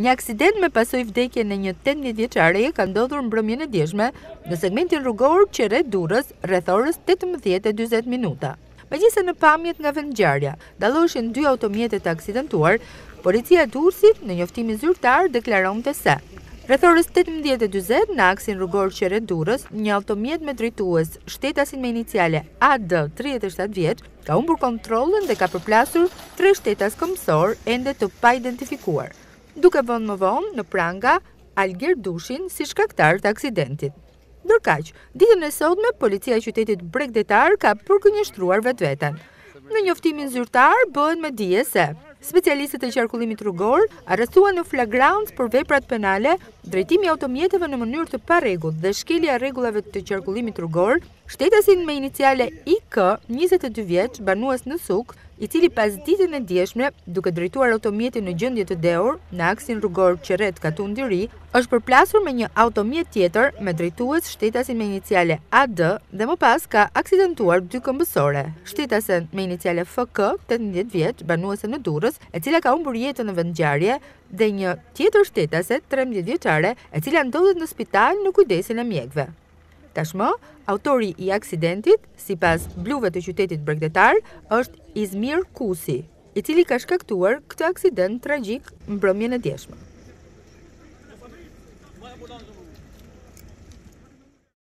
Një aksident me pasojë vdekjen e një 18 vjeçareje ka ndodhur mbrëmjen e djeshme në segmentin rrugor Qerret-Durrës rreth orës 18:40. Megjithëse në pamjet nga vendngjarja dalloheshin 2 automjete të aksidentuar, policia e Durrësit në njoftimin zyrtar deklaronte se rreth orës 18:40 në aksin rrugor Qerret-Durrës, një automjet me drejtues shtetasin me iniciale AD 37 vjeç ka humbur kontrollin dhe ka përplasur 3 shtetas kombësor ende të paidentifikuar, duke vënë më vonë në pranga Alger Dushin si shkaktar të aksidentit. Ndërkaq, ditën e sotme, policia e qytetit Bregdetar ka përgënjeshtruar vetveten. Në njoftimin zyrtar bëhet me dije se specialistët e qarkullimit rrugor arrestuan në flagrant për veprat penale, drejtimi i automjeteve në mënyrë të parregullt dhe shkelja e rregullave të qarkullimit rrugor, shtetasin me iniciale IK, 22 vjeç, banues në Suk, i cili pas ditën e djeshme, duke drejtuar automjetin në gjendje të dehur në aksin rrugor Qerret-Katundi Ri, është përplasur me një automjet tjetër me drejtues shtetasin me iniciale AD dhe më pas ka aksidentuar 2 kombësore, shtetasen me iniciale FK, 18 vjeç, banuese në Durrës, e cila ka humbur jetën në vendngjarje, dhe një tjetër shtetase, 13 vjeçare, e cila ndodhet në spital në kujdesin e mjekëve. Tashmë, autori i aksidentit, sipas bluve të qytetit Bregdetar, është Izmir Kusi, i cili ka shkaktuar këtë aksident tragjik mbrëmjen e djeshme.